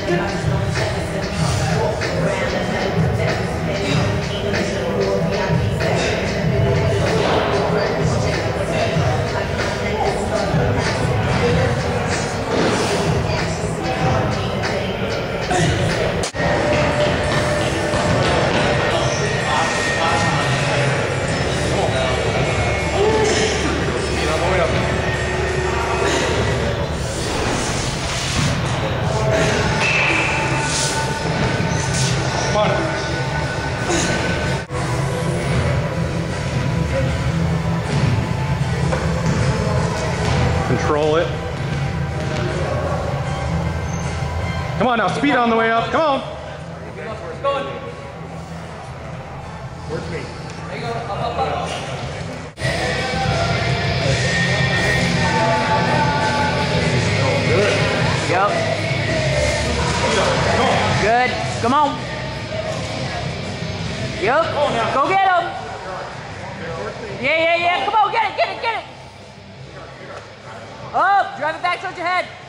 Control it. Come on now, speed on the way up. Come on. Keep going. Work me. There you go. Up. Good. Yep. Good. Come on. Yep. Go get him. Yeah. Come on, get it. Up. Drive it back towards your head.